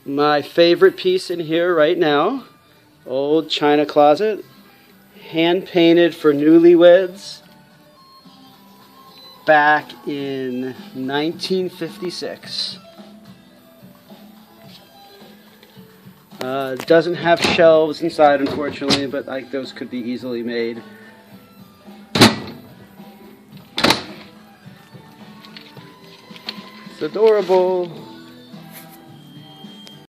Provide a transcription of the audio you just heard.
My favorite piece in here right now, old china closet, hand painted for newlyweds back in 1956. Doesn't have shelves inside, unfortunately, but like those could be easily made. It's adorable.